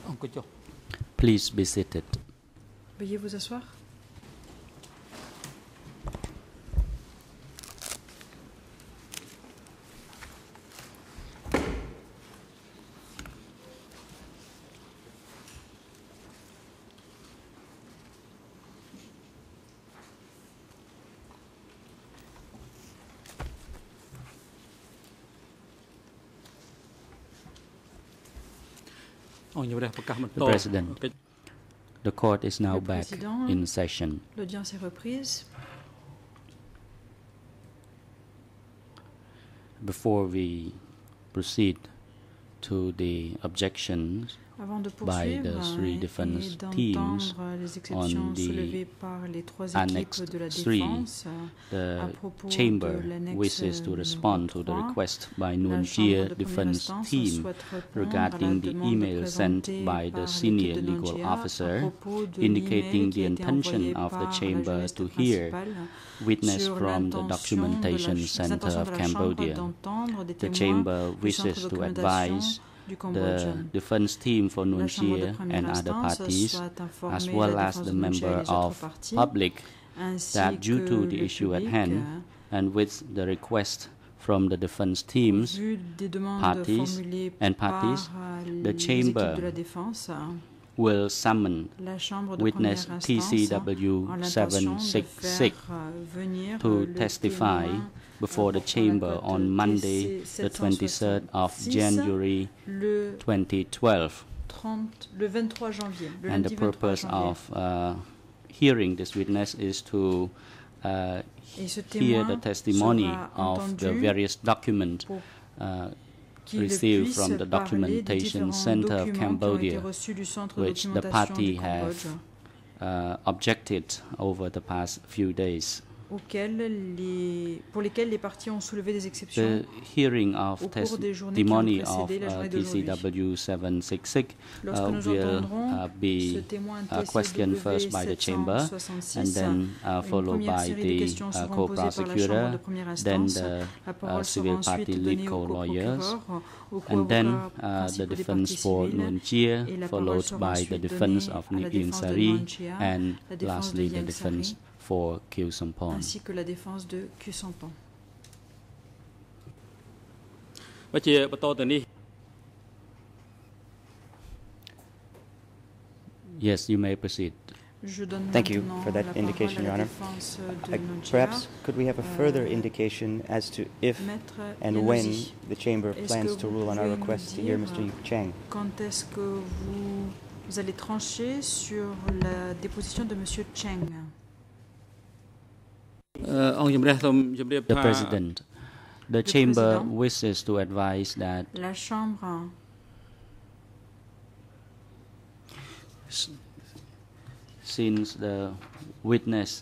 Please be seated. Veuillez vous asseoir. The President, the court is now back in session. L'audience est reprise. Before we proceed to the objections by the three defense teams on the Annex 3, the Chamber wishes to respond to the request by Nuon Chea defense team regarding the email sent by the senior legal officer indicating the intention of the Chamber to hear witness from the Documentation Center of Cambodia. The Chamber wishes to advise the defense team for Nuon Chea and other parties, as well as the member of public, that due to the issue at hand, and with the request from the defense teams, parties, the Chamber will summon witness TCW 766 to testify before the Chamber on Monday, the 23rd of January 2012. And the purpose of hearing this witness is to hear the testimony of the various documents received from the Documentation Center of Cambodia, which the party have objected over the past few days. Pour lesquels les parties ont soulevé des exceptions. The hearing of testimony of TCW 766 will be questioned first by the Chamber, and then followed by the co-prosecutor, then the civil party lead co-lawyers, and then the defense for Nuon Chea, followed by the defense of Nguyen Sari, and lastly the defense for Khieu Samphan. Ainsi que la défense de Khieu Samphan. Yes, you may proceed. Thank you for that indication, Your Honor. Perhaps could we have a further indication as to if and when the Chamber plans to rule on our request to hear Mr. Cheng? Quand est-ce que vous allez trancher sur la déposition de Monsieur Cheng? The President, the Chamber wishes to advise that la Chambre since the witness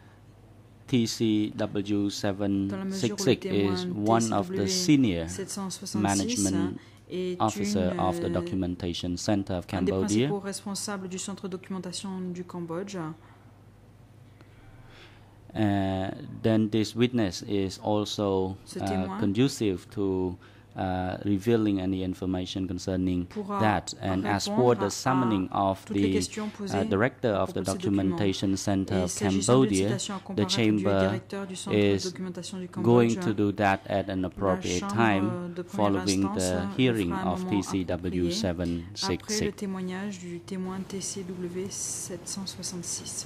TCW 766 is one of the senior management officer of the Documentation Center of Cambodia, responsables du Centre de documentation du Cambodge, then this witness is also conducive to revealing any information concerning that. And as for the summoning of the director of the Documentation Center of Cambodia, the Chamber is going to do that at an appropriate time following the hearing of TCW 766.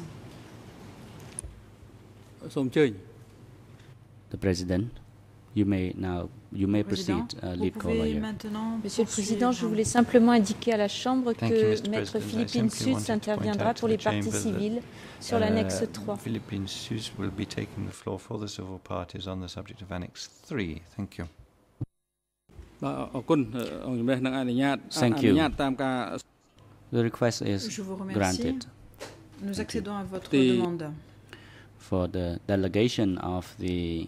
The President, you may proceed, lead co-lawyer. Monsieur le Président, je voulais simplement indiquer à la Chambre que Maître Philippine Sus interviendra pour les parties civiles sur l'annexe 3. Philippine Sus will be taking the floor for the civil parties on the subject of Annex 3. Thank you. Thank you. The request is granted. Nous accédons à votre demande. For the delegation of the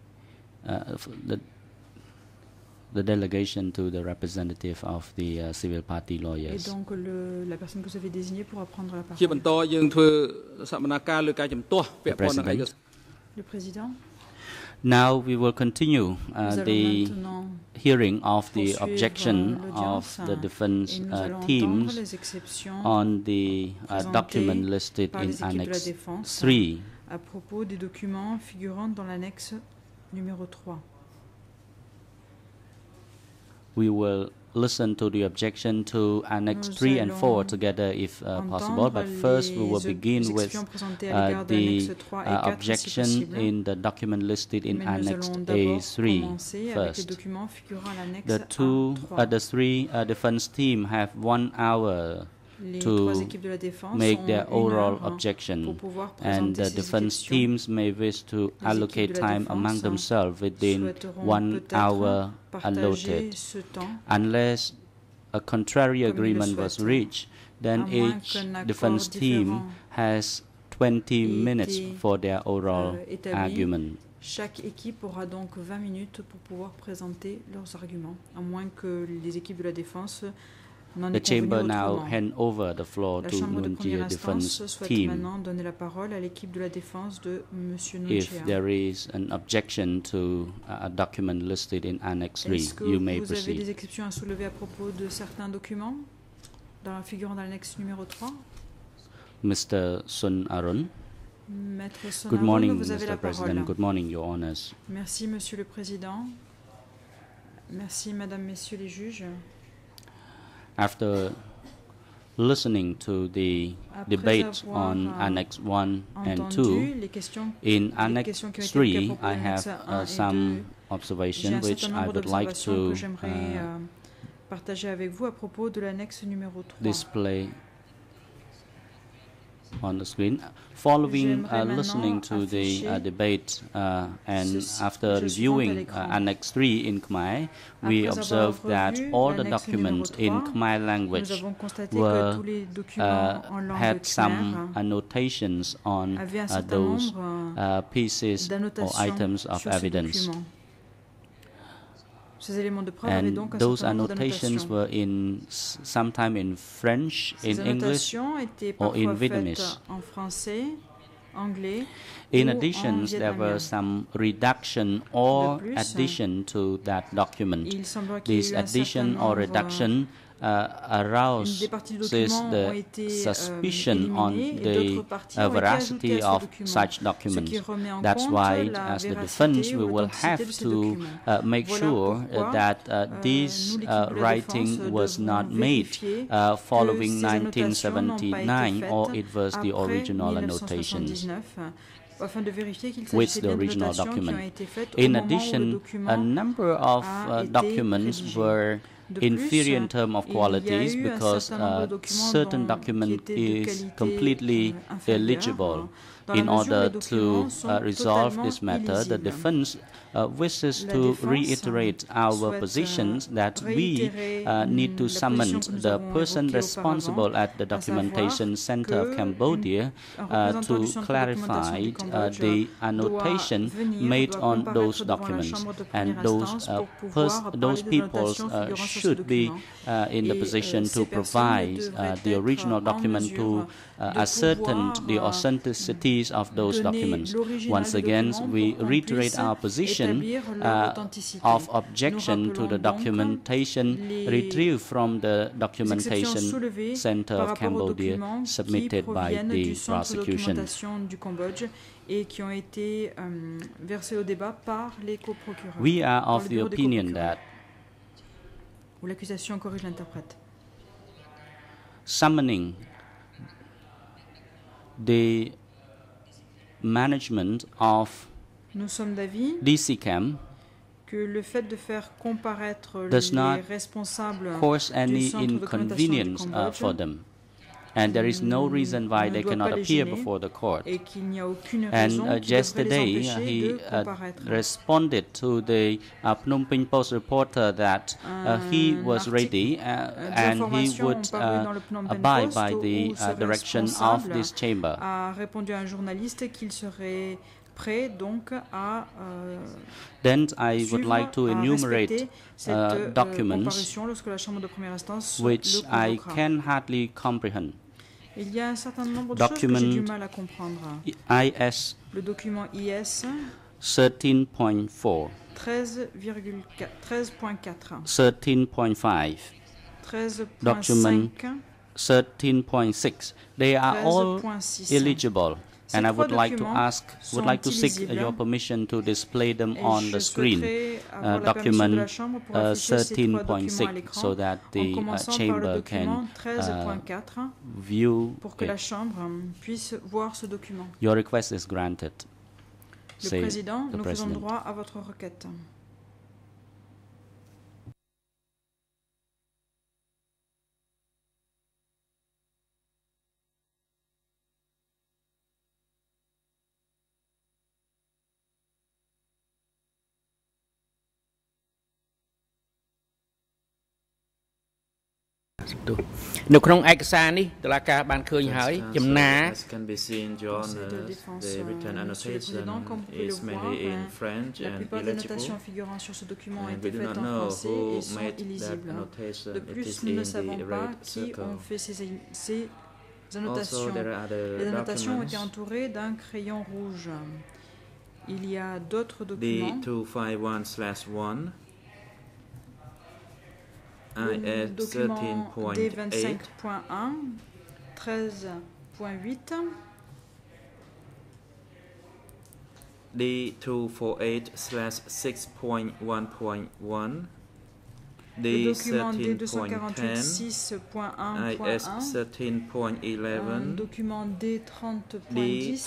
delegation to the representative of the civil party lawyers. Et donc la personne que vous avez désignée pourra prendre la parole. The President, Le Président. Now we will continue the hearing of the objection of the defense teams on the document listed in Annex 3. À propos des documents figurant dans l'annexe numéro 3. We will listen to the objection to Annex 3 and 4 together if possible, but first we will begin with the objection in the document listed in Annex A3 first. The three defense teams have 1 hour to make their oral objection, and the defense teams may wish to allocate time among themselves within 1 hour allotted. Unless a contrary agreement was reached, then each defense team has 20 minutes for their oral argument. Chaque équipe aura donc 20 minutes pour pouvoir présenter leurs arguments, à moins que les équipes de la défense n'en aient convenu autrement. The chamber now hand over the floor to Nunjia defense team. Maintenant donner la parole à l'équipe de la défense de Monsieur Nunjia. If there is an objection to a document listed in Annex 3, you may proceed. Est-ce que vous avez des exceptions à soulever à propos de certains documents figurant dans l'annexe numéro 3? Mr. Sun Arun. Maître Sun Good morning, Arun, vous avez Mr. la President. parole. Good morning, Your Honors. Merci, Monsieur le Président. Merci, Madame, Messieurs les juges. After listening to the debate on Annex 1 and 2, in Annex 3, I have some observations which I would like to partager avec vous à propos de l'annexe numéro 3. Display on the screen. Following listening to the debate and after reviewing Annex 3 in Khmer, we observed that all the documents in Khmer language were, had some annotations on those pieces or items of evidence. And those annotations were in sometime in French, in English, or in Vietnamese. In addition, there were some reduction or addition to that document. This addition or reduction arouses the suspicion on the veracity of such documents. That's why, as the defense, we will have to make sure that this writing was not made following 1979, or it was the original annotations with the original document. In addition, a number of documents were inferior in terms of qualities because certain document is completely illegible. In order to resolve this matter, the defense wishes to reiterate our positions that we need to summon the person responsible at the Documentation Center of Cambodia to clarify the annotation made on those documents, and those people should be in the position to provide the original document to ascertain the authenticities of those documents. Once again, we reiterate our position of objection to the documentation retrieved from the Documentation Center of Cambodia submitted by the prosecution. We are of the opinion that summoning the management of DCCAM does not cause any inconvenience for them, and there is no reason why they cannot appear before the court. And yesterday, he responded to the Phnom Penh Post reporter that he was ready and he would abide by the direction of this chamber. Then I would like to enumerate documents which I can hardly comprehend. Document IS, 13.4. 13.4. 13.5. 13.5. Document 13.6. They are all eligible, and I would like to seek your permission to display them on the screen. Document 13.6, so that the chamber can view pour que la chambre puisse voir ce document. Your request is granted. Le président, nous faisons droit à votre requête. As can be seen, John, the written annotation is mainly in French and illegible, and we do not know who made that notation. It is in the red circle. Also, there are Les other annotations ont été documents. entourées d'un crayon rouge. Il y a d'autres documents. D251/1. Le IS document 13.8, D25.1, 13.8, D248/6.1.1, le document D13.10, D248.6.1.1, IS 13.11, document D30.10, IS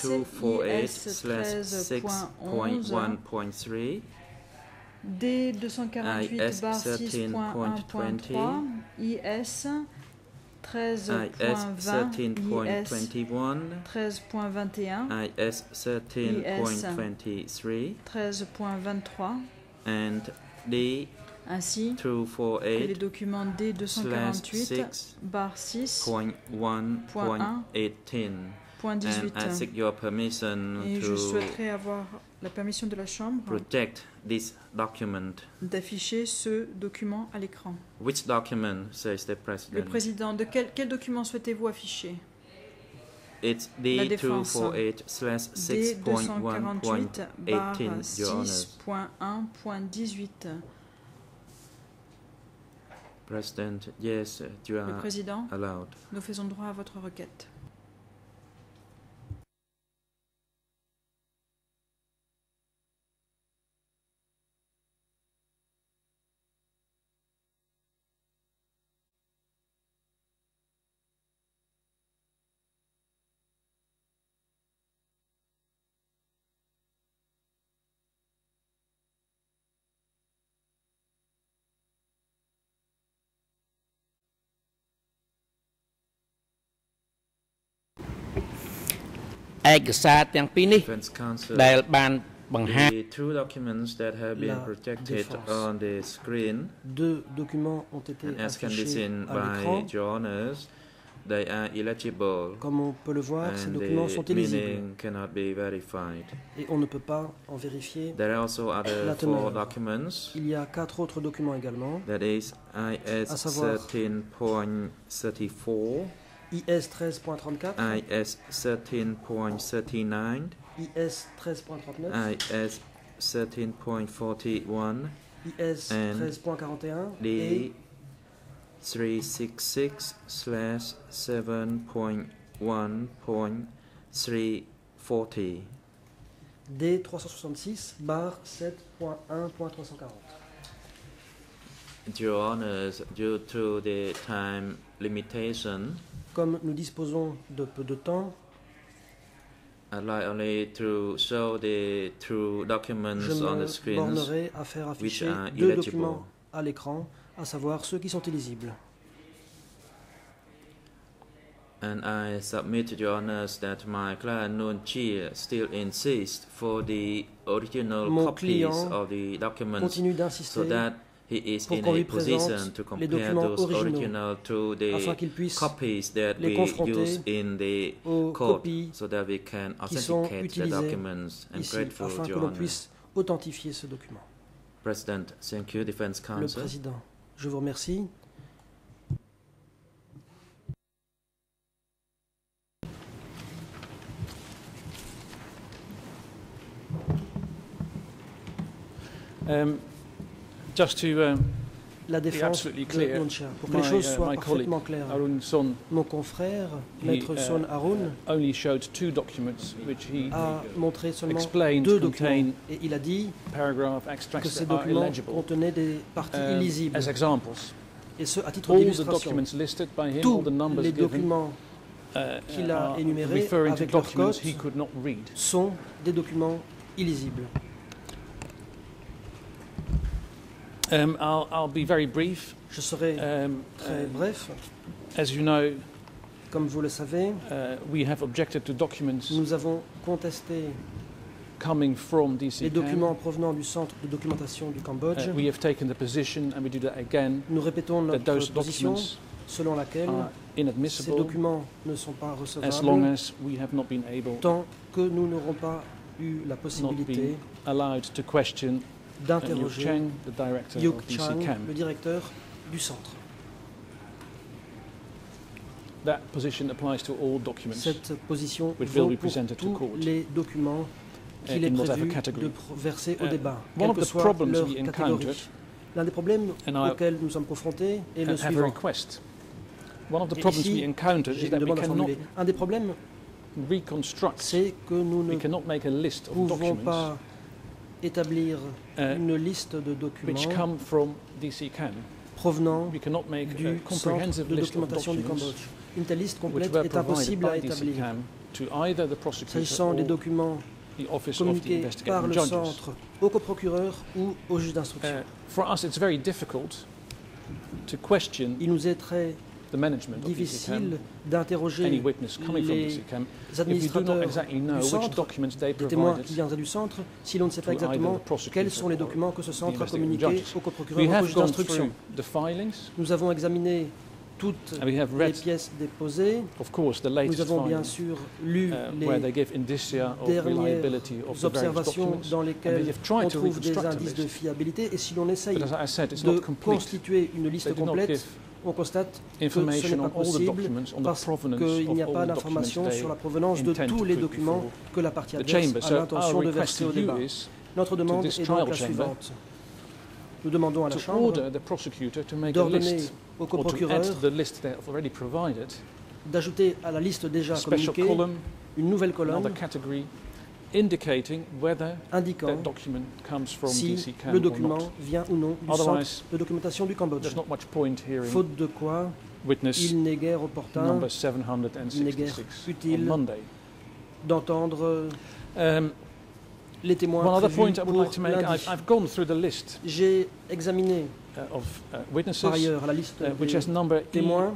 13.6.1.3, D248/6.1.3, IS 13.20, 13.21, IS 13.23, 13.23, and D ainsi que les documents D248/6.1.18. And I seek your permission Et je souhaiterais avoir la permission de la Chambre project this document. D'afficher ce document à l'écran. Which document, says the President? Le Président, de quel document souhaitez-vous afficher? It's D248/6.1.18, Your Honors. 6.1.18. President, yes, you Le are Président, allowed. nous faisons droit à votre requête. Defense Counsel, the two documents that have been projected on the screen, deux documents ont été and as can be affichés seen à by l'écran. Your Honors, they are illegible, Comme on peut le voir, ces and documents sont the illisibles meaning cannot be verified. et on ne peut pas en vérifier There are also other la 4 teneur. documents, Il y a 4 autres documents également. that is IS À savoir 13.34, IS 13.34, IS 13.39, IS 13.39, IS 13.41, IS and 13.41 the et 366/7.1.340. D366/7.1.340. Your Honors, due to the time limitation, Comme nous disposons de peu de temps, I'd like only to show the two documents je on the me screens bornerai à faire which afficher are 2 illegible. documents à l'écran, à savoir ceux qui sont illisibles. And I submit to Your Honors that my client Noon Chi still insists for the original Mon copies client of the documents continue so d'insister that he is pour in qu'on a lui position présente to les compare documents those originaux original to afin the qu'il puisse copies that les we confronter use in the aux court copies so that we can qui sont authenticate the utilisées documents. I'm ici grateful afin to que Your l'on Honor. puisse authentifier ce document. President, thank you, Defense Le Counsel. Président, je vous remercie. Just to la défense de Nuncha. Pour que les choses soient parfaitement claires, mon confrère, Maître Son Haroun, a montré seulement 2 documents et il a dit que ces documents contenaient des parties illisibles. Et ce, à titre d'illustration, tous les documents qu'il a énumérés avec leur code sont des documents illisibles. I'll be very brief. Je serai très bref. As you know, comme vous le savez, we have objected to documents nous avons contesté coming from DCCAM. Les documents provenant du centre de documentation du Cambodge. We have taken the position, and we do that again, nous répétons notre position selon laquelle ces documents ne sont pas recevables as long as we have not been able tant que nous n'aurons pas eu la possibilité d'interroger Yuk Chang, le directeur du centre. That position applies to all documents. Cette position vaut pour tous les documents qu'il est prévu de verser au débat, quelle que soit leur catégorie. L'un des problèmes auxquels nous sommes confrontés est le suivant. Ici, j'ai une demande à formuler. Un des problèmes, c'est que nous ne pouvons pas établir une liste de documents provenant du centre de documentation du Cambodge. Une telle liste complète est impossible à établir. S'agissant des documents communiqués par le centre au coprocureur ou au juge d'instruction. Il nous est très difficile d'interroger les administrateurs du centre, les témoins qui viendraient du centre, si l'on ne sait pas exactement quels sont les documents que ce centre a communiqués au procureur ou au juge d'instruction. Nous avons examiné toutes les pièces déposées. Nous avons bien sûr lu les dernières observations dans lesquelles on trouve des indices de fiabilité et si l'on essaye de constituer une liste complète, on constate que ce n'est pas possible parce qu'il n'y a pas d'information sur la provenance de tous les documents que la partie adverse a l'intention de verser au débat. Notre demande est donc la suivante. Nous demandons à la Chambre d'ordonner au coprocureur d'ajouter à la liste déjà communiquée une nouvelle colonne indiquant si le document vient ou non du centre de documentation du Cambodge. Faute de quoi, il n'est guère opportun, il n'est guère utile d'entendre les témoins prévus pour lundi. J'ai examiné par ailleurs la liste des témoins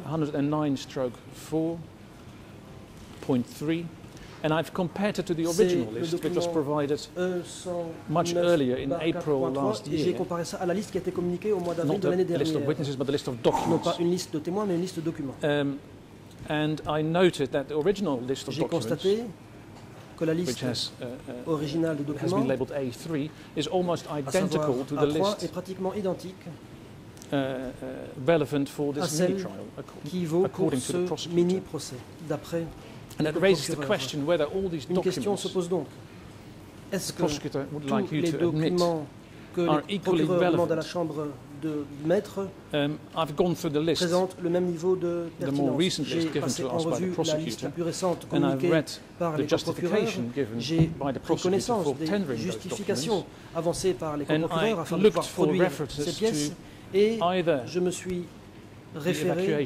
and I've compared it to the original list which was provided much earlier in April last year. J'ai comparé ça à la liste qui a été communiquée au mois d'avril de l'année dernière. Not the list of witnesses, but the list of documents. Non pas une liste de témoins, mais une liste de documents. And I noted that the original list of documents, j'ai constaté que la liste originale de documents, has been labeled A3, is almost identical to the list est pratiquement identique relevant for this mini trial, qui vaut pour ce mini procès, d'après. And that raises the question whether all these Une question se pose donc. Est-ce que tous like les documents que le procureur demande à la Chambre de mettre présentent le même niveau de pertinence? J'ai passé en revue la liste la plus récente communiquée par les procureurs. J'ai pris connaissance des justifications avancées par les procureurs afin de pouvoir produire ces pièces et je me suis référé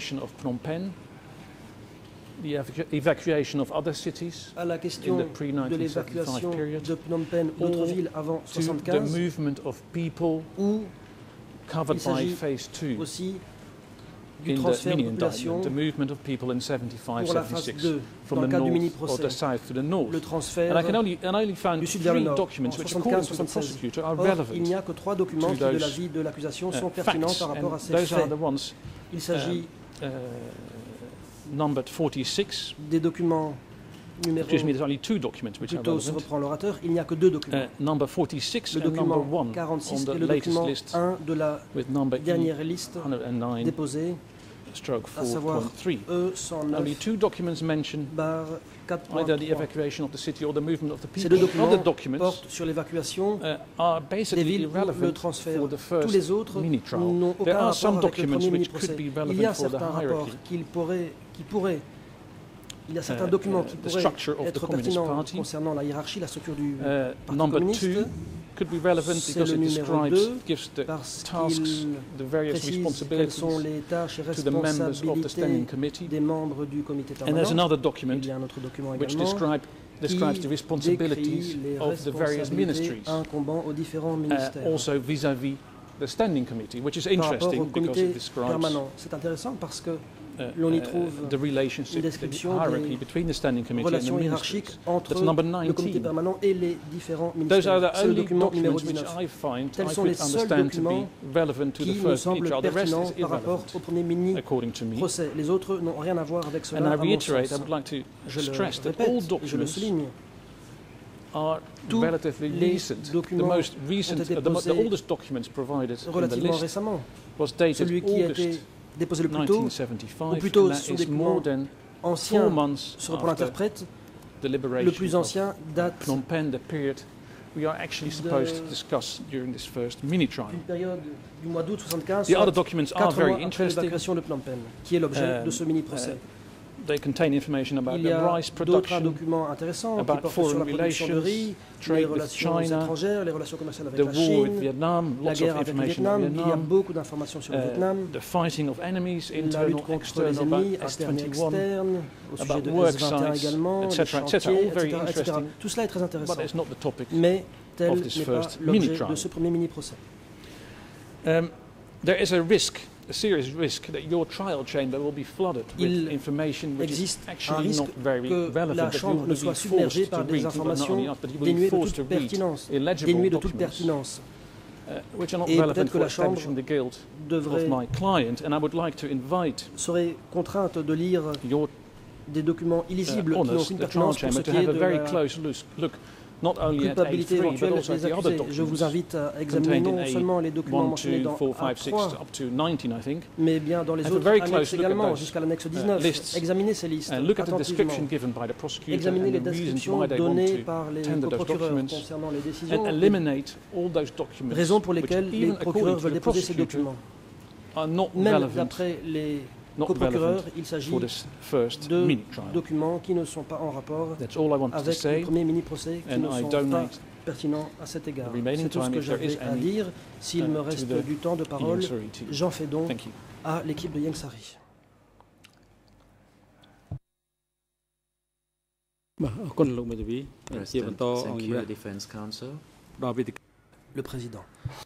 à la question de l'évacuation de Phnom Penh d'autres villes avant 1975 où il s'agit aussi du transfert de population pour la phase 2 dans le cadre du mini-procès, le transfert du sud vers le nord en 1975-1976. Or, il n'y a que 3 documents qui, de l'avis de l'accusation, sont pertinents par rapport à ces faits. Il s'agit numbered 46. Des documents numéro. Plutôt se reprend l'orateur, il n'y a que 2 documents. Number 46 le document 46 et le document 1 de la dernière liste déposée 109-4.3. Only 2 documents mention either the evacuation of the city or the movement of the people. Other documents sur l'évacuation are basically irrelevant for the first mini-trial. There are some documents which could be relevant for the hierarchy. Il y a certains documents qui pourraient être pertinents concernant la hiérarchie, la structure du Parti communiste. Could be relevant because it gives the tasks, the various responsibilities to the members of the standing committee. And there's another document which describes the responsibilities of the various ministries, also vis-à-vis the standing committee, which is interesting because it describes the relationship, the hierarchy between the standing committee and the ministries. That's number 19. Those are the only documents which I find I could understand to be relevant to the first mini trial. The rest is irrelevant, according to me. And I reiterate, I would like to stress that all documents are relatively recent. The most recent, the oldest documents provided in the list was dated August déposé le plus tôt, ou plutôt ce sont des documents anciens pour l'interprète. Le plus ancien date Phnom Penh, the period we are actually supposed to discuss during this first mini trial. Une période du mois d'août 75, the other documents are very interesting. L'évacuation de Phnom Penh, qui est l'objet de ce mini procès. They contain information about the rice production, about foreign relations, trade with China, the war with Vietnam, lots of information on Vietnam, the fighting of enemies, internal, external, about S-21, about work sites, etc., etc. All very interesting, but it's not the topic of this first mini-trial. There is a risk, a serious risk, that your trial chamber will be flooded with information which is actually not very relevant, that you will be forced to read, not only us, but you will be forced to read illegible documents which are not relevant for establishing the guilt of my client. And I would like to invite serait contrainte de lire des documents illisibles qui n'ont aucune pertinence pour ce qui est de la culpabilité éventuelle des accusés. Je vous invite à examiner non seulement les documents mentionnés dans A3, mais bien dans les autres annexes également, jusqu'à l'annexe 19. Examinez ces listes attentivement. Examinez les descriptions données par les procureurs concernant les décisions, raisons pour lesquelles les procureurs veulent déposer ces documents. Même d'après les co-procureurs, il s'agit de documents qui ne sont pas en rapport avec le premier mini-procès, qui ne sont pas pertinents à cet égard. C'est tout ce que j'avais à dire. S'il me reste du temps de parole, j'en fais don à l'équipe de Ieng Sary. Le président.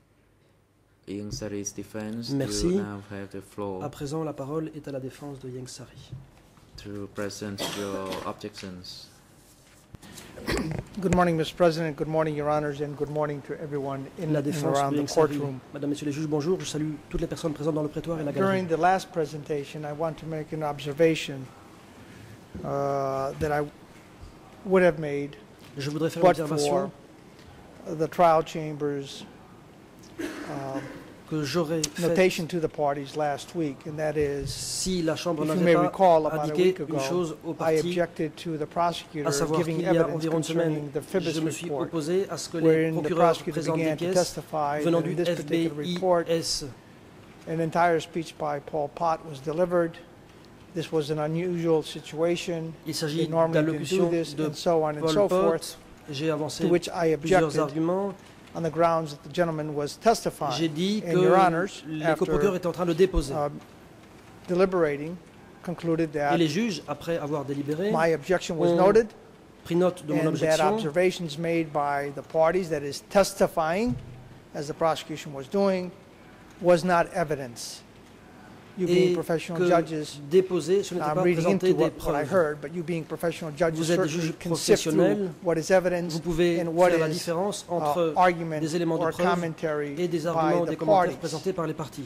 Merci. À présent, la parole est à la défense de Ieng Sary. Good morning, Mr. President. Good morning, Your Honors, and good morning to everyone in and around the courtroom. Madame, Messieurs les juges, bonjour. Je salue toutes les personnes présentes dans le prétoire et la galerie. During the last presentation, I want to make an observation that I would have made, je voudrais faire une observation the trial chambers que j'aurais notation to the parties last week, and that is, si la Chambre if you may recall, about a week une chose ago, au I parti, objected to the prosecutor à savoir giving qu'il y a evidence environ une semaine, concerning the FIBIS je me suis report, opposé à ce que les wherein the procureurs prosecutor présentent des began to pièces testify venant that du in this particular report, an entire speech by Pol Pot was delivered. This was an unusual situation. Il s'agit They normally didn't do this, and so on and so forth. J'ai avancé to which I plusieurs objected arguments. On the grounds that the gentleman was testifying. J'ai dit and Your Honors, les coprocureurs étaient en train de déposer. Deliberating, concluded that et les juges, après avoir délibéré, my objection was noted, pris note de mon and objection, that observations made by the parties, that is testifying, as the prosecution was doing, was not evidence. You being professional judges, déposer, ce I'm reading into what I heard, but you being professional judges certainly can sift through what is evidence and what is la différence entre argument des éléments or de preuve commentary et des arguments, by des the commentaires parties. présentés par les parties.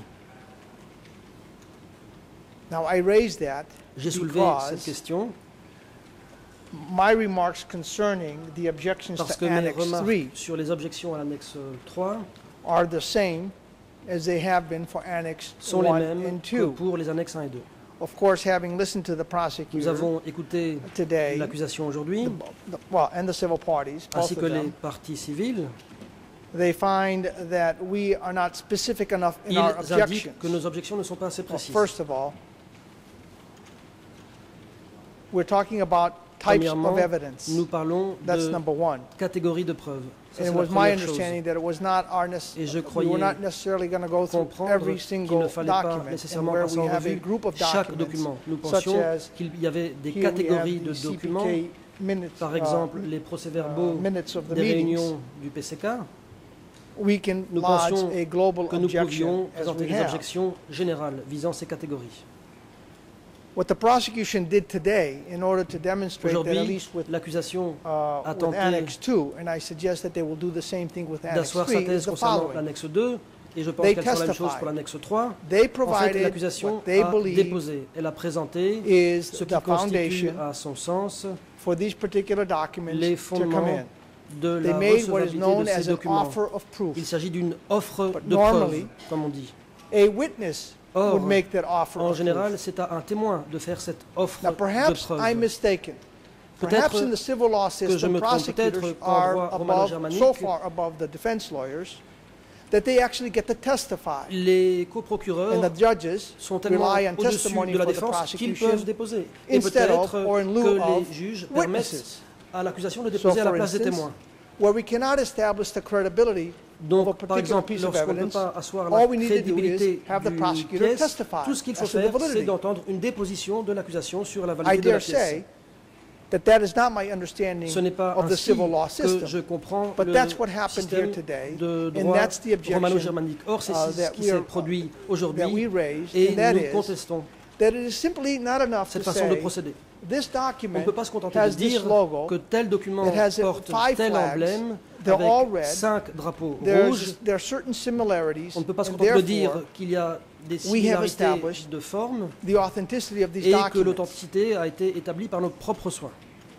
Now I raised that J'ai soulevé cette question my remarks concerning the objections parce to que mes Annex 3 sur les objections à l'annexe 3 are the same as they have been for Annex sont les 1 mêmes and que 2. pour les annexes 1 et 2. Of course, having listened to the Nous prosecutor avons écouté today, l'accusation aujourd'hui, and the civil parties, ainsi both que of les them, parties civiles. they find that we are not specific enough in our Ils objection. indiquent que nos objections ne sont pas assez précises. First of all, we're talking about types Premièrement, of evidence. nous parlons That's de number one. catégories de preuves. Ça, And c'est it la was my première chose. understanding that it was not our Et je we croyais were not necessarily going to go through comprendre every qu'il single ne fallait pas document, and nécessairement where passer we en have a revue group of chaque documents, document. Nous such pensions as qu'il y avait des here we have catégories de the documents, CPK minutes, par exemple les procès-verbaux minutes of the des meetings. réunions du PCK. We can Nous lodge pensions a global que nous objection pouvions as présenter we des have. objections générales visant ces catégories. What the prosecution did today in order to demonstrate that at Aujourd'hui, least with l'accusation a with tenté Annex 2, and I suggest that they will do the same thing with Annex d'asseoir 3, sa is thèse the concernant following. l'annexe 2, et je pense They qu'elle fera la même chose testified. pour l'annexe 3. They En fait, provided l'accusation what they a believe déposé, elle a présenté is ce qui the constitue, foundation à son sens, for these particular documents les to come fondements in. de They la made what is recevabilité known de ces as an documents. offer of proof. Il s'agit d'une offre But de preuve, normally, comme on dit. A witness Or, would make that offer en of général, proof. c'est à un témoin de faire cette offre Now, de perhaps preuve. I'm mistaken. Perhaps in the civil law que je system, me trompe, prosecutors peut-être qu'en are droit above, romano-germanique, so far above the defense lawyers that they actually get to testify. Les coprocureurs And the judges sont tellement rely on au-dessus testimony de la for the défense qu'ils prosecution peuvent déposer. Et instead of peut-être or in lieu que les of juges permettent witnesses. à l'accusation de So, déposer à la for place des instance, témoins. where we cannot establish the credibility of a Donc, par particular exemple, piece of lorsqu'on ne peut evidence, pas asseoir la all we need to do crédibilité is have the d'une prosecutor pièce, testify tout ce qu'il faut as to the faire, c'est validity. d'entendre une déposition de l'accusation sur la I validité de la dare pièce. say that is not my understanding Ce n'est pas of the ainsi civil law que system. je comprends But le that's what happened here système today, de and droit that's the objection romano-germanique. Or, c'est ce that qui we s'est are- produit that we aujourd'hui raised, et and that nous is contestons that it is simply not enough cette to façon de say procéder. this On ne document peut pas se contenter has de this dire logo, que tel document it has porte 5 tel flags, emblème they're all avec red, 5 drapeaux rouges. there are certain similarities, On ne peut pas se and contenter de dire therefore qu'il y a des we have similarités established de forme the authenticity of these et que documents. l'authenticité a été établie par nos propres soins.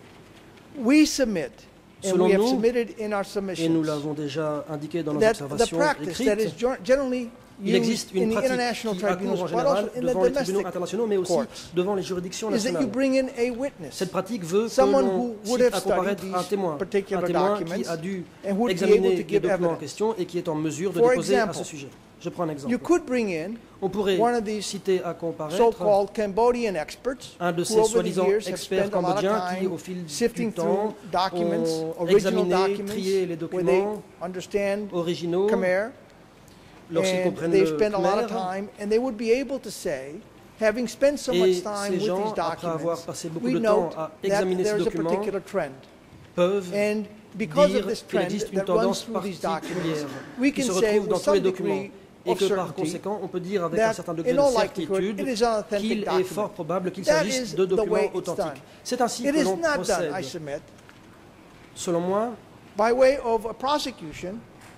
We submit, and Selon we have nous, submitted in our Et nous submissions, l'avons déjà indiqué dans nos that the observations practice that is écrites, generally il existe used in une the pratique international qui accourt en tribunals, but général also in the devant les tribunaux domestic internationaux, mais aussi courts, devant les juridictions is that you nationales. bring in a witness, Cette pratique veut que someone l'on who would cite have à comparaître studied un these témoin particular qui documents a dû and would be able examiner to les give documents en evidence. question et qui est en mesure de For déposer à example, ce sujet. Je prends un You exemple. could bring in On pourrait one of these citer à comparaître so-called Cambodian experts un de who ces over the soi-disant years have experts spent a lot of cambodgiens qui, time au fil sifting du temps, through documents, ont original examiné, documents, trié les where they documents understand originaux Khmer, lorsqu'ils and comprennent they've le spent a lot of Khmer. time, and they would be able to say, having spent so Et much time ces with gens, these après avoir documents, passé beaucoup we de temps note à that examiner ces there is a documents, particular trend. peuvent And because dire of this qu'il trend existe une that runs tendance through these particulière documents, we qui can se say retrouve dans with tous les some documents degree et of que par certainty conséquent on peut dire avec un that certain degré in de all likelihood certitude it is an authentic qu'il est document. fort probable qu'il That s'agisse is de the way documents it's done. authentiques. C'est ainsi It que is l'on not done, I procède. submit, Selon moi, by way of a prosecution,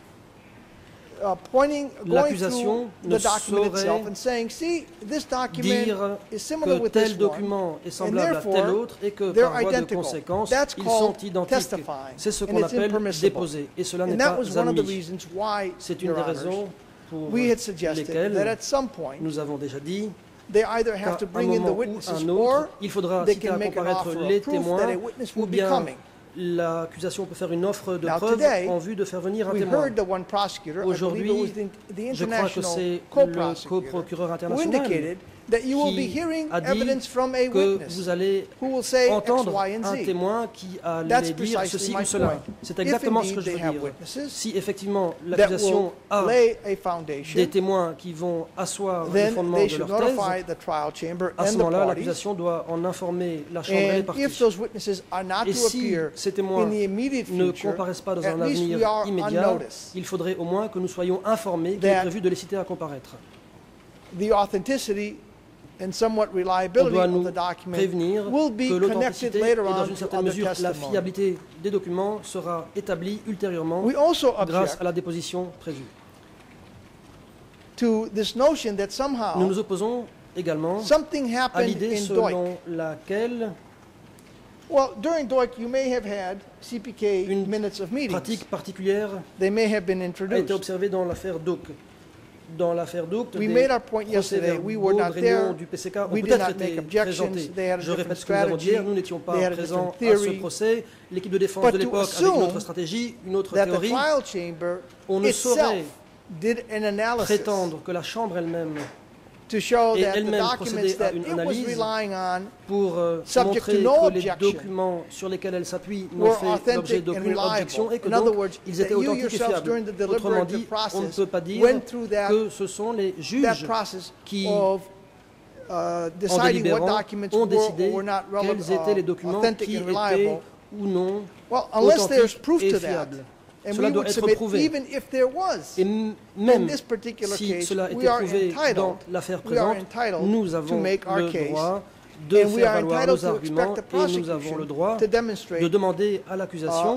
going l'accusation through ne the document itself saurait and saying, see, this document dire is similar que with this tel document est and semblable à tel therefore autre et que they're par voie de identical. conséquence, That's ils sont called identiques. testifying, C'est ce and qu'on it's appelle impermissible. déposer. Et cela n'est And that pas was one of the admis. reasons why, C'est une Your des Honors, raisons pour we had suggested that lesquelles at some point nous avons déjà dit they either have to qu'à un bring in the moment ou witnesses un or autre, il faudra they citer can à make an comparaître offer les of proof témoins that a witness ou will be bien coming. l'accusation peut faire une offre de Now preuve today, en vue de faire venir un We témoin. heard the one prosecutor, I believe it Aujourd'hui, was the je crois que international c'est le co-prosecutor, co-procureur who international indicated that you will be qui hearing a dit evidence from a que witness vous allez who will say X, entendre Y, and un Z. témoin qui allait That's dire precisely ceci my ou cela. point. C'est exactement If ce que indeed je they veux have dire. witnesses Si effectivement that will l'accusation a lay a foundation, des témoins qui vont asseoir le then fondement they de should leur notify thèse, the trial chamber à ce and the moment-là, parties. l'accusation doit en informer la Chambre et les And parties. if those witnesses are not Et to si appear ces in témoins the immediate ne future, comparaissent pas dans at un least we avenir are on immédiat, notice. il faudrait au moins que nous soyons informés qu'il est That prévu de les citer à comparaître. The authenticity and somewhat On reliability doit of nous the document prévenir will be que connected l'authenticité et later dans on une to certaine other mesure la testimony. fiabilité des documents sera établie ultérieurement We also grâce object à la déposition prévue. to this notion that Nous somehow nous opposons également something à happened l'idée in Deutsch. selon laquelle Well, during Deutsch, you may have had CPK une minutes of meetings. pratique particulière They may have been a été introduced. observée dans l'affaire Doak. dans l'affaire Douct, we made our point yesterday. We were not there. Du PCK ont We did peut-être not make été objections. présentés. They had a Je different répète ce que nous avons dit strategy. hier, nous n'étions pas They had a présents different à ce theory. procès. L'équipe de défense But de to l'époque avait une autre assume stratégie, une autre that the théorie. trial chamber On ne saurait itself did an analysis prétendre que la Chambre elle-même to show et that the elle-même documents procéder à that une it was analyse relying on pour subject montrer to no que les objection documents sur lesquels elle s'appuie n'ont were fait l'objet authentic and d'aucune objection reliable. et que In other donc words, ils that étaient you authentiques et yourselves fiables. during the Autrement dit, deliberative on ne process peut pas dire went through que ce sont les that juges process qui, of en deciding what délibérant, documents ont were décidé or were not quels étaient les documents authentic qui and étaient reliable. ou non Well, unless there's authentiques proof et to that, fiables. and Cela we doit would être submit prouvé. even if there was. Et même this particular si case, cela we était are prouvé entitled- dans l'affaire we are présente, entitled nous to avons make our le case, droit de and we faire are valoir entitled nos to arguments expect the et nous avons le droit prosecution to demonstrate de demander à l'accusation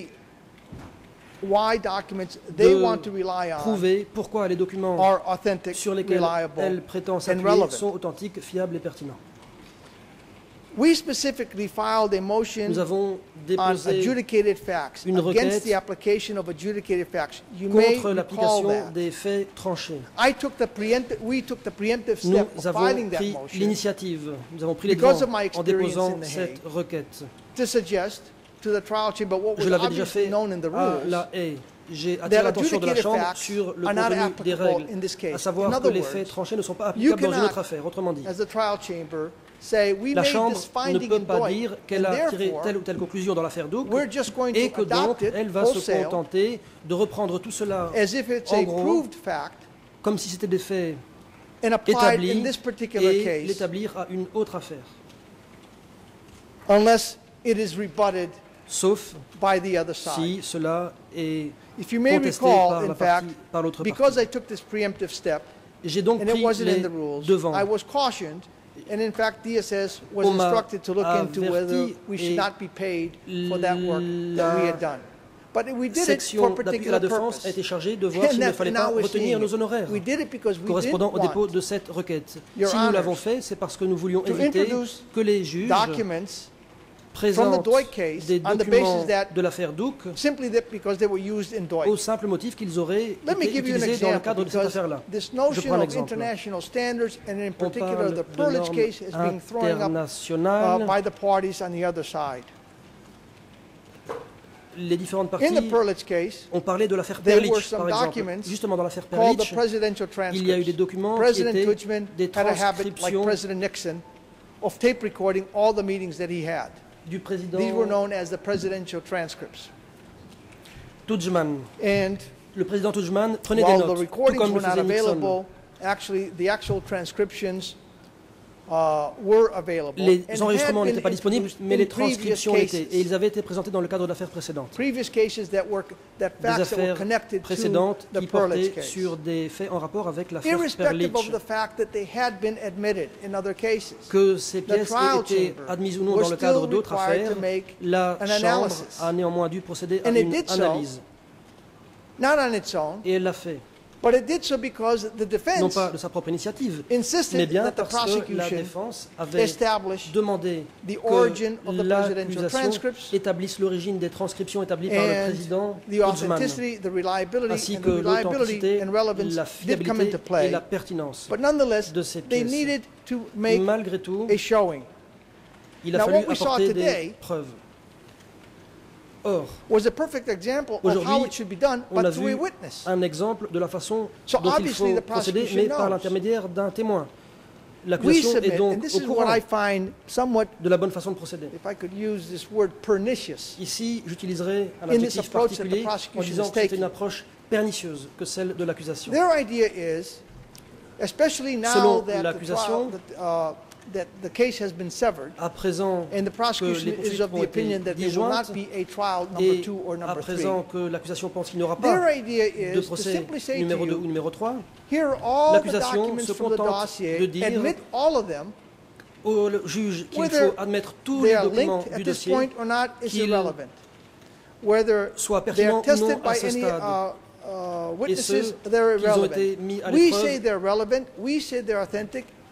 why documents they want to de rely on prouver pourquoi les documents are authentic, sur lesquels reliable, elle prétend and s'appuyer relevant. sont authentiques, fiables et pertinents. We specifically filed a Nous motion avons on déposé adjudicated facts une against requête the application of adjudicated facts. You may contre recall l'application that. des faits tranchés. We took the preemptive Nous step of avons filing that pris motion l'initiative, nous avons pris les because devants of my en experience déposant in The cette Hague. requête. to suggest to the trial chamber what Je was l'avais déjà obviously fait known in the à rules. la haie. J'ai attiré that l'attention de la adjudicated Chambre facts sur le are not contenu des applicable règles, in this case. à savoir In que other les words, faits tranchés ne sont pas you applicables dans une cannot, autre affaire. Autrement dit, as the trial chamber, say we la made Chambre this ne finding peut in pas Doig, dire qu'elle and a tiré therefore telle ou telle conclusion dans l'affaire Douct we're just going et to que donc adopt it elle va se wholesale contenter de reprendre tout cela as if it's en a gros proved fact comme si c'était des faits and applied in établis this particular et case, l'établir à une autre affaire. unless it is rebutted Sauf by the other side. si cela est If you may contesté recall, par in la fact, partie, par l'autre because partie. I took this preemptive step, J'ai donc and it pris wasn't in les the rules, devants. I was cautioned, and in fact DSS was On m'a instructed to look into whether averti we should et not be paid for that work that we had done. But we did it for section a d'appui à particular la défense purpose. a été chargée de voir s'il ne fallait pas retenir nos honoraires We did it because we correspondant didn't au dépôt want de cette requête. Your Si nous Honors, l'avons fait, c'est parce que nous voulions to éviter introduce que les juges documents from the présentent Doig case des on the documents basis that de l'affaire Douct simply that because they were used in Doig. au simple motif qu'ils auraient Let me été give you an utilisés dans le example cadre de cette because affaire-là. this Je notion prends un of exemple. international standards and in On particular parle the de Perlich normes case is being thrown up internationales. by the parties on the other side. Les différentes In parties the Perlich case, ont parlé de l'affaire there were Perlich, some par exemple. documents Justement, dans l'affaire called the Perlich, presidential il y a eu des transcripts. documents qui President étaient Tudjman des had a habit, like transcriptions President Nixon, of tape recording all the meetings that he had. du président These were known as the presidential transcripts. Tudjman. And Le président Tudjman prenait des while the notes, tout recordings comme were le not faisait Nixon. available, actually the actual transcriptions were available. Les and enregistrements had n'étaient been pas disponibles, introduced mais in les previous transcriptions l'étaient. cases. Et ils avaient été présentés dans le cadre de l'affaire précédente. Previous cases that Des facts that were affaires connected to précédentes the qui Perlich portaient case. sur des faits en rapport avec l'affaire Irrespective Perlich. of the fact that they had been admitted in other cases. Que ces pièces trial aient été chamber admises ou non was dans le cadre still d'autres required affaires, to make la an Chambre analysis. a néanmoins dû procéder à And it une did so. analyse. Not on its own, Et elle l'a fait. but it did so because the Non defense pas de sa propre initiative, insisted mais bien that the parce que la prosecution défense avait establish demandé the origin que of the presidential l'accusation transcripts établisse l'origine des transcriptions établies par le and président the Tudjman, authenticity, the reliability, ainsi and que the reliability l'authenticité, and relevance la did come fiabilité into et play. la pertinence But nonetheless, de ces they pièces. needed to make Malgré tout, a showing. il a Now, fallu what we saw apporter today des preuves. Or, Was a perfect example of how aujourd'hui, it should be done, on a but through a vu witness. un exemple de la façon So dont il obviously faut the procéder, prosecution mais par knows. l'intermédiaire d'un témoin. We L'accusation est submit, donc and this au is what courant I find somewhat, de la bonne façon de procéder. if I could use this word, pernicious. Ici, j'utiliserai un In this adjectif approach that the particulier en prosecution disant is que c'est taking. une approche pernicieuse que celle de l'accusation. Their idea is, especially now Selon that l'accusation, that the case has been severed, À présent and the prosecution les is poursuites of the ont été opinion that there will disjointes, not be a trial number et 2 or à number 3. présent que l'accusation pense qu'il n'y aura Their pas idea de is to procès simply say to numéro 2 ou you, numéro 3, here are all the l'accusation documents se from the contente dossier, de dire admit all of them, au juge qu'il whether faut admettre tous they les are documents linked du at this dossier, point or not is qu'ils irrelevant. Whether soient they are pertinents ou non tested à by ce any stade. Et witnesses, ceux they're qu'ils ont irrelevant. été mis à We say l'épreuve, they're relevant, we say they're authentic,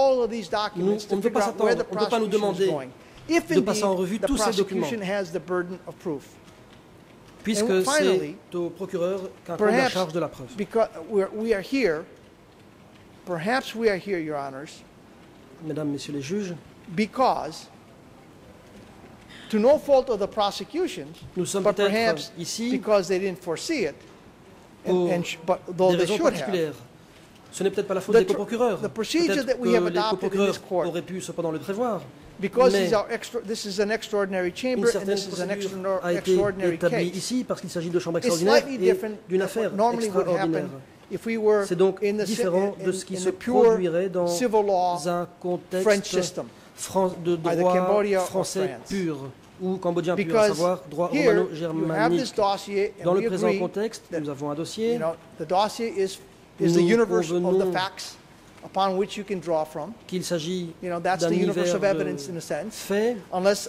all of these documents to figure out where the prosecution is going. If indeed the prosecution has the burden of proof. Puisque c'est au procureur qu'incombe la charge de la preuve. Because we are here, perhaps we are here, Your Honors, Mesdames, Messieurs les juges, because, to no fault of the prosecutions, but perhaps because they didn't foresee it, but though they should have. Ce n'est peut-être pas la faute des coprocureurs. Peut-être que les coprocureurs auraient pu cependant le prévoir. Because this is an extraordinary chamber and this is an extraordinary case. Ici parce qu'il s'agit de chambres extraordinaires et d'une affaire extraordinaire. C'est donc différent de ce qui se produirait dans un contexte de droit français pur ou cambodgien pur, à savoir droit romano-germanique. Dans le présent contexte, nous avons un dossier. The dossier is the universe of the facts upon which you can draw from. Qu'il s'agit that's the universe of evidence in a sense, unless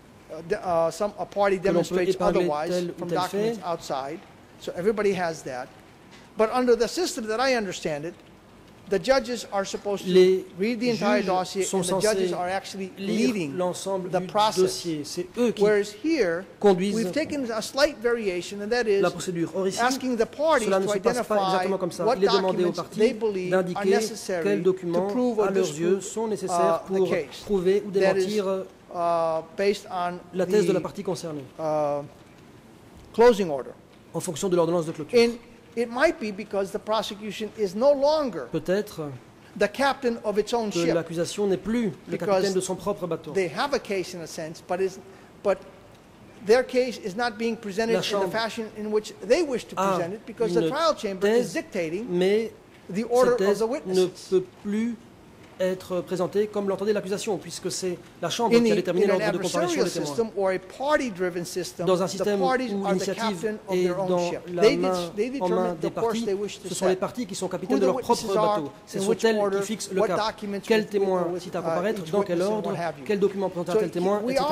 a party demonstrates otherwise from documents outside. So everybody has that. But under the system that I understand it, the judges are supposed to read the entire dossier, and the judges are actually leading the process. Whereas here, we've taken a slight variation, and that is asking the parties to identify what documents they believe are necessary to prove or disprove the case. That is based on la thèse de la partie concernée. Closing order. En fonction de l'ordonnance de clôture. It might be because the prosecution is no longer the captain of its own ship. L'accusation n'est plus le capitaine de son propre bateau. They have a case in a sense, but their case is not being presented in the fashion in which they wish to present it, because the trial chamber is dictating the order of the witnesses. Ne peut plus être présenté comme l'entendait l'accusation, puisque c'est la Chambre qui a déterminé l'ordre de comparution des témoins. Dans un système où l'initiative est dans la main des parties, ce sont les parties qui sont capitaines de leur propre bateau. Ce sont elles qui fixent le cap. Quel témoin cite à comparaître, dans quel ordre, quel document présenter à tel témoin, etc.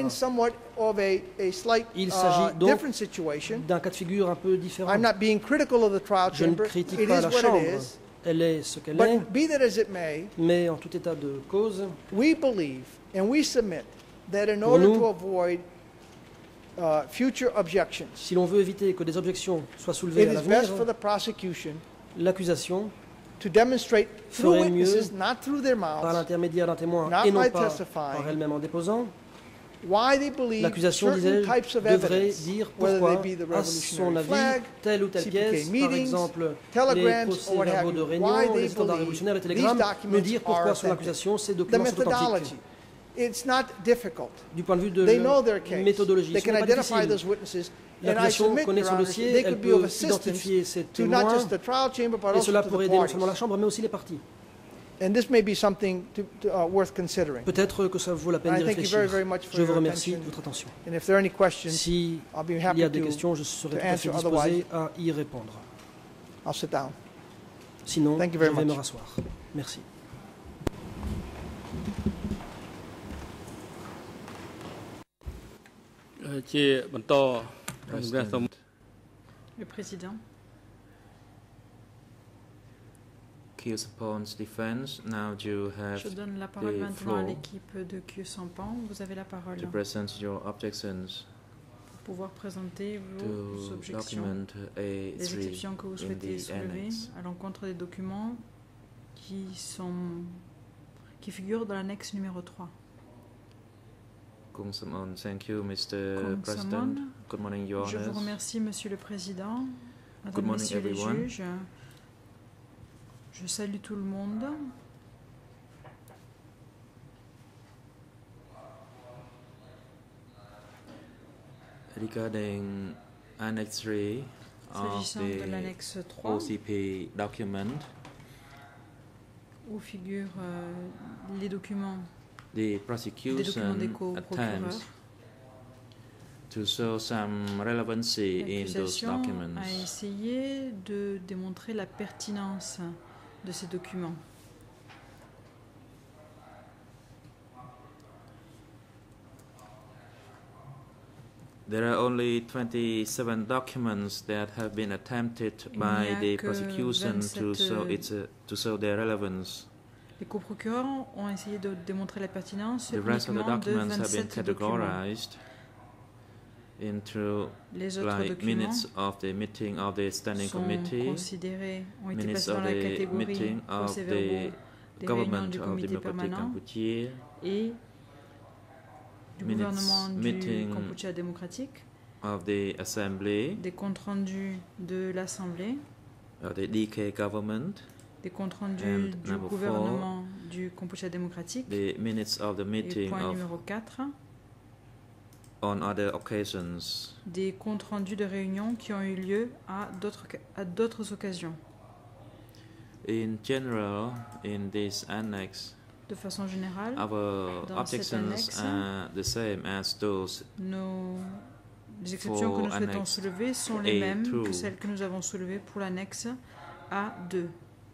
Il s'agit donc d'un cas de figure un peu différent. Je ne critique pas la Chambre. Elle est ce qu'elle est, mais en tout état de cause, we believe and we submit that in order to avoid future objections, si l'on veut éviter que des objections soient soulevées à l'avenir, l'accusation ferait mieux, par l'intermédiaire d'un témoin et non pas par elle-même en déposant. L'accusation, disais-je, devrait dire pourquoi, à son avis, telle ou telle pièce, par exemple les procès-verbaux de réunion, les standards révolutionnaires, les télégrammes, me dire pourquoi, sur l'accusation, ces documents sont authentiques. Du point de vue de la méthodologie, ce n'est pas difficile. L'accusation connaît son dossier, elle peut identifier ses témoins, et cela pourrait aider non seulement la Chambre, mais aussi les parties. And this may be something worth considering. Peut-être que ça vaut la peine d'y réfléchir. Je vous remercie de votre attention. S'il y a des questions, je serai tout à fait disposé à y répondre. Sinon, je vais me rasseoir. Merci. Le président. Je donne la parole maintenant à l'équipe de Khieu Samphan. Vous avez la parole pour pouvoir présenter vos objections, les exceptions que vous souhaitez soulever à l'encontre des documents qui figurent dans l'annexe numéro 3. Thank you, Mr. President. Good morning, Your Honors. Je vous remercie, Monsieur le Président. Mesdames, Messieurs les juges. Je salue tout le monde. Regarding Annex 3 of the OCP document, où figurent les documents the prosecution attempts to show some relevancy in those documents. A essayé de démontrer la pertinence de ces documents. There are only 27 documents that have been attempted by the prosecution to show their relevance. Les coprocureurs ont essayé de démontrer la pertinence the rest of the documents de 27 have been categorized into like minutes of the meeting of the standing committee, minutes of the meeting of the des réunions du comité permanent et du gouvernement du Kampuchea démocratique, des comptes rendus de l'Assemblée, des comptes rendus du gouvernement du Kampuchea démocratique, et point numéro 4, on other occasions. Des comptes rendus de réunions qui ont eu lieu à d'autres occasions. In general, in this annex, de façon générale, our objections are the same as those les exceptions que nous souhaitons soulever sont les mêmes que celles que nous avons soulevées pour l'annexe A2.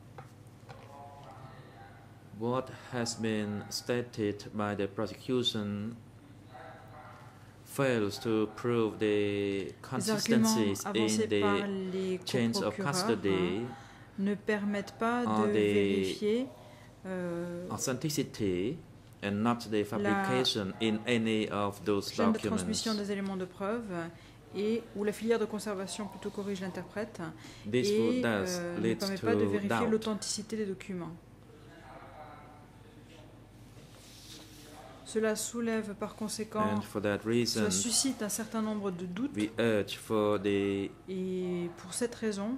What has been stated by the prosecution fails to prove the consistencies in the chains of custody ne permettent pas de vérifier authenticity and not the fabrication in any of those documents. De transmission des éléments de preuve et où la filière de conservation plutôt corrige l'interprète et ne permet pas de vérifier l'authenticité des documents. Cela soulève par conséquent, cela suscite un certain nombre de doutes. Et pour cette raison,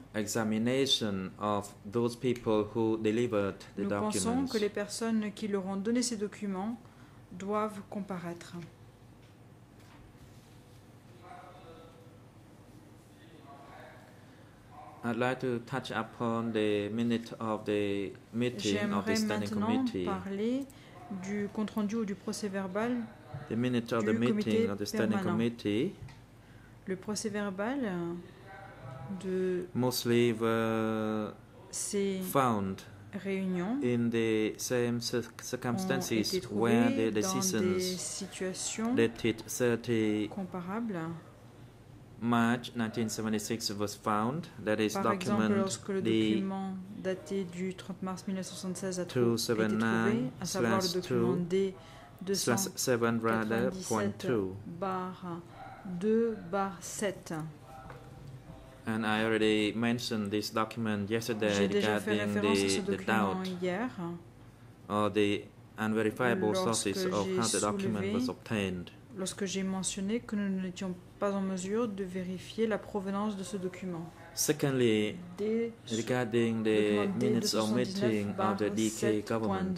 nous pensons que les personnes qui leur ont donné ces documents doivent comparaître. I'd like to touch upon the minute of the meeting of the standing committee. Parler du compte-rendu ou du procès-verbal du comité permanent. Le procès-verbal de ces réunions in the same circumstances where the decisions dated 30 comparables. March 1976 was found. That is Par exemple, lorsque le document daté du 30 mars 1976 a été trouvé, à savoir le document D297/2/7. And I already mentioned this document yesterday regarding the doubt or the unverifiable sources of how the document was obtained. Lorsque j'ai mentionné que nous n'étions pas en mesure de vérifier la provenance de ce document. Secondly, regarding the minutes of meeting of the DK government,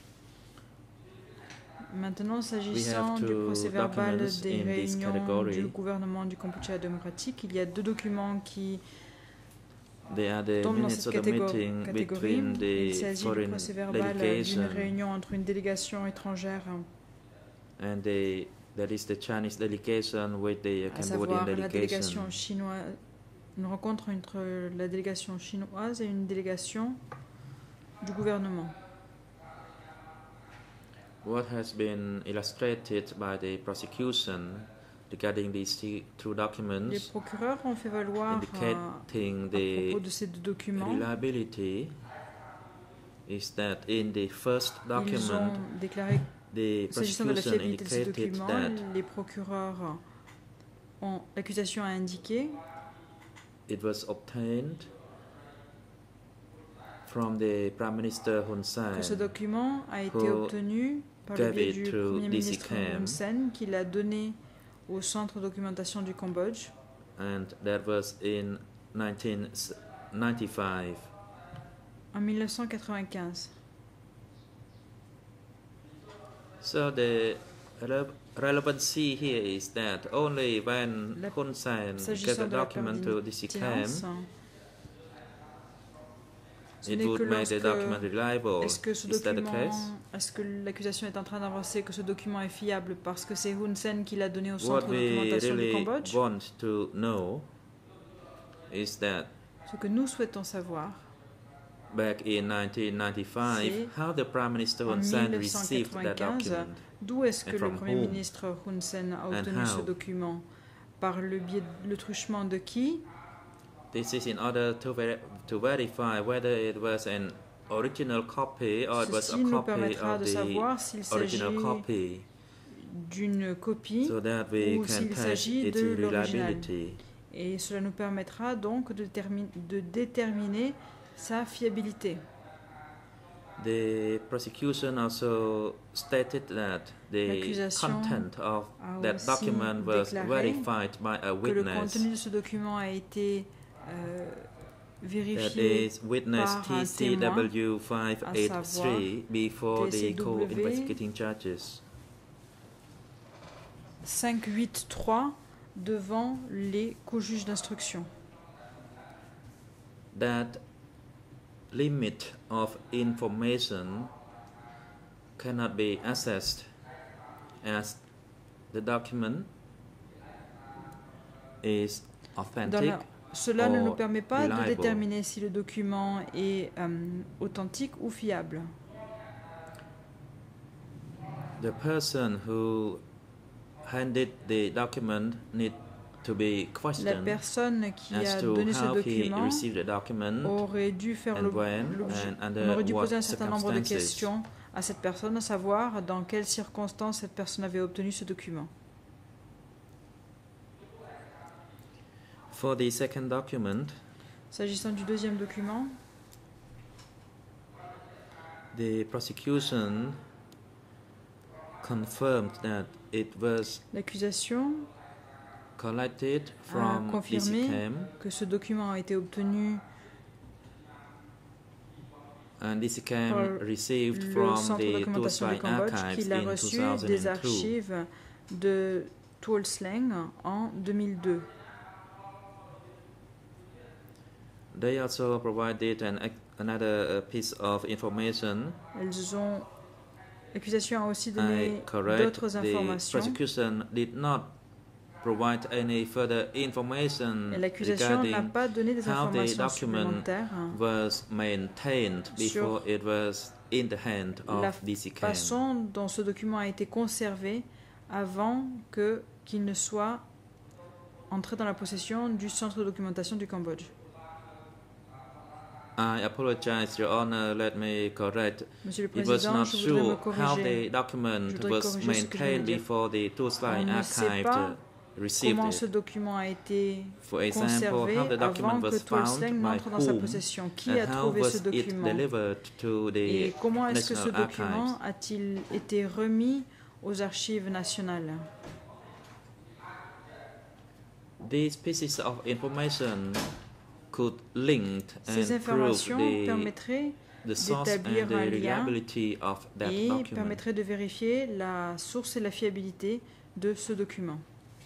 maintenant, s'agissant du procès-verbal des réunions du gouvernement du Kampuchea démocratique, il y a deux documents qui tombent dans cette catégorie. Il s'agit du procès-verbal d'une réunion entre une délégation étrangère that is the Chinese delegation with the Cambodian delegation. Une rencontre entre la délégation chinoise et une délégation du gouvernement. What has been illustrated by the prosecution regarding these two documents, les procureurs ont fait valoir à propos de ces deux documents, reliability is that in the first document, ils ont déclaré, s'agissant de la fiabilité de ces documents, les procureurs l'accusation a indiqué it was obtained from the Prime Minister Hun Sen, que ce document a été obtenu par le biais du Premier ministre Hun Sen, qui l'a donné au Centre de documentation du Cambodge. And that was in 1995. En 1995. So the relevancy here is that only when Hun Sen gave a document to DCCAM, it would make the document reliable. Is that the case? Est-ce que l'accusation est en train d'avancer que ce document est fiable parce que c'est Hun Sen qui l'a donné au Centre de documentation du Cambodge? What we really want to know is that ce que nous souhaitons savoir, back in 1995, how the Prime Minister Hun Sen received that document. D'où est-ce que le Premier ministre Hun Sen a obtenu ce document? Par le biais de le truchement de qui? This is in order to verify whether it was an original copy or it was a copy of the original copy, d'une copie, so that we can test its reliability. Et cela nous permettra donc de déterminer sa fiabilité. The prosecution also stated that the content of that document was verified by a witness. Que le contenu de ce document a été vérifié that is witness TCW 583 before the co-investigating judges. 583 devant les co-juges d'instruction. That limit of information cannot be assessed as the document is authentic. Cela ne nous permet pas de déterminer si le document est authentique ou fiable. The person who handed the document need to be questioned. La personne qui a donné ce document aurait dû faire on aurait dû poser un certain nombre de questions à cette personne, à savoir dans quelles circonstances cette personne avait obtenu ce document. For the second document, s'agissant du deuxième document, the prosecution confirmed that it was l'accusation collected a from confirmé que ce document a été obtenu and DCCAM received from the Tuol Sleng archives qu'il a in reçu 2002. des archives de Tuol Sleng en 2002. They also provided another piece of information. L'accusation a aussi donné d'autres informations. The prosecution did not provide any further information regarding how the document was maintained before it was in the hand of DCCAM. La façon dont ce document a été conservé avant qu'il ne soit entré dans la possession du Centre de documentation du Cambodge. I apologize, Your Honor. Let me correct. Monsieur le It was Président, not je voudrais me sure how corriger. the document was maintained before the Tuol Sleng archive received comment it. ce document a été For example, conservé how the avant document que was Tuol found, Sleng by n'entre dans sa whom, possession. Qui a and how trouvé ce was it document? delivered to Et the comment est-ce que ce National document Archives? a-t-il été remis aux archives nationales? These pieces of information could link Ces and prove informations permettraient the source and d'établir the un lien reliability of that et document. permettraient de vérifier la source et la fiabilité de ce document.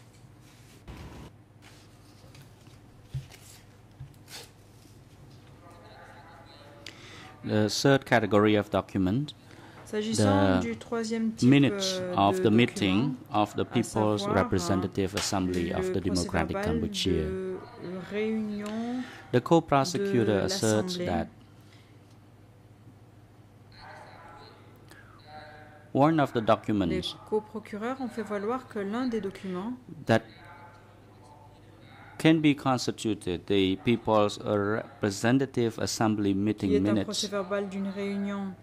The third category of document, S'agissant du troisième type minutes of de the document, meeting of the People's savoir, Representative Assembly of the Democratic procès-verbal Kampuchea. de réunion The co-prosecutor de asserts l'Assemblée. that one of the Les documents coprocureurs ont fait valoir que l'un des documents that can be constituted the People's Representative Assembly qui meeting est un minutes procès-verbal d'une réunion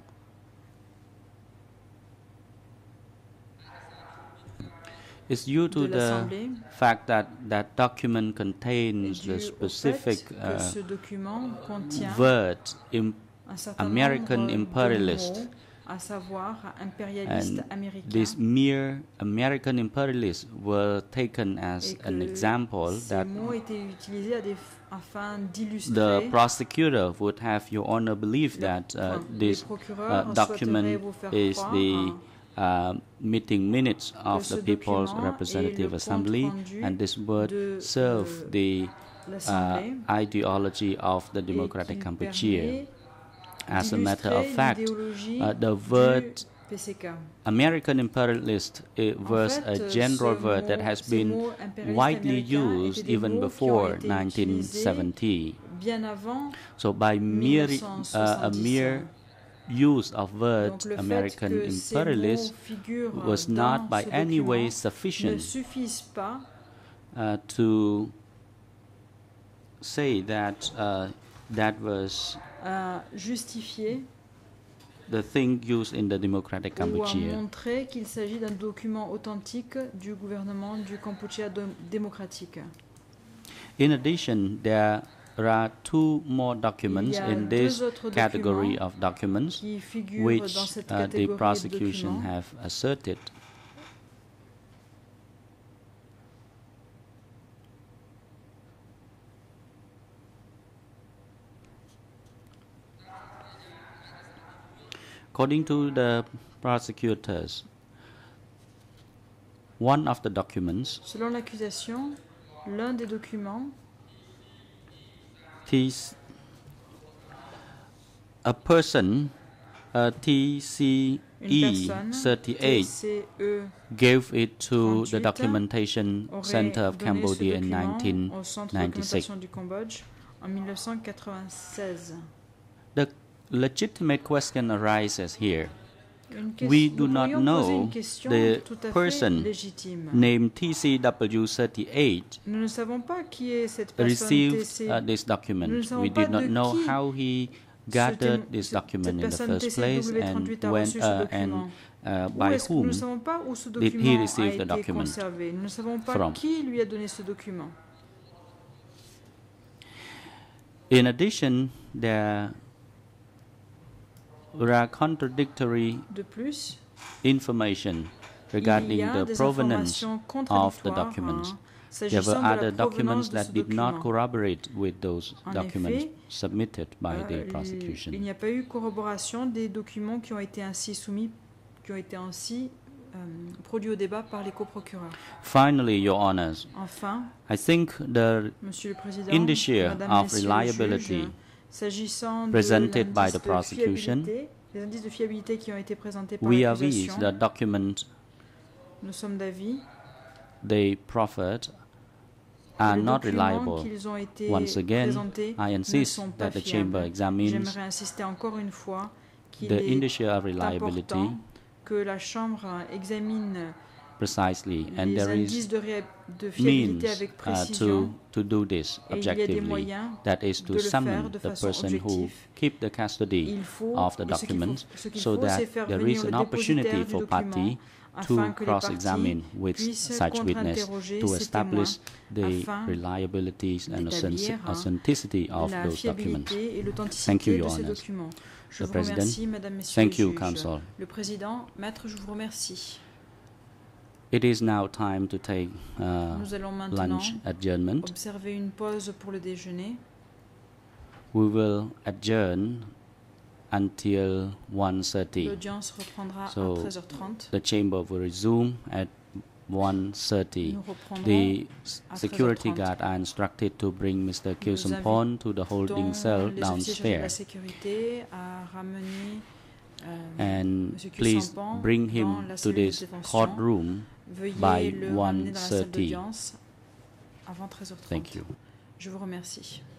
is due to de the l'Assemblée fact that that document contains est dû the au specific fait que ce document contient word un certain American nombre de imperialist, mots, à savoir impérialiste and américain. these mere American imperialists were taken as Et an que example ces that mots étaient utilisés afin the d'illustrer. prosecutor would have your honor believe that this document is the meeting minutes of the People's Representative Assembly, and this would serve the ideology of the Democratic Kampuchea. As a matter of fact, the word American imperialist was a general word that has been widely used even before 1970. So by a mere use of word American imperialist was not by any way sufficient to say that that was justifier the thing used in the Democratic ou à Kampuchea. montrer qu'il s'agit d'un document authentique du gouvernement du Kampuchea démocratique. In addition, there There are two more documents in this category of documents which the prosecution have asserted. According to the prosecutors, one of the documents, selon l'accusation, l'un des documents, a person, TCE 38, gave it to the Documentation Center of Cambodia in 1996. The legitimate question arises here. We do not know the person named TCW38 received this document. We did not know how he gathered this document in the first place and when by whom did he receive the document from. In addition, there are contradictory information regarding the provenance of the documents. There were other documents that did not corroborate with those documents submitted by the prosecution. Il n'y a pas eu corroboration des documents qui ont été ainsi soumis, qui ont été ainsi produits au débat par les coprocureurs. Finally, Your Honors, enfin, I think the indicia of reliability presented by the prosecution, les indices de fiabilité qui ont été présentés par we are with the document nous sommes d'avis they proffered are not reliable. Once again, I insist that the Chamber examines the indicia of reliability precisely, and there is means to do this objectively, that is to summon the person who keep the custody of the documents so that there is an opportunity for party to cross-examine with such witness to establish the reliability and authenticity of those documents. Thank you, Your Honors. The President. Thank you, Counsel. Le Président, Maître, je vous remercie. It is now time to take lunch adjournment. Observer une pause pour le déjeuner. We will adjourn until 1:30. L'audience reprendra à So 13h30. the chamber will resume at 1:30. The security guard are instructed to bring Mr. Kyew Sampon to the holding cell downstairs. And please bring him to this courtroom by 1:30. Thank you. Je vous remercie.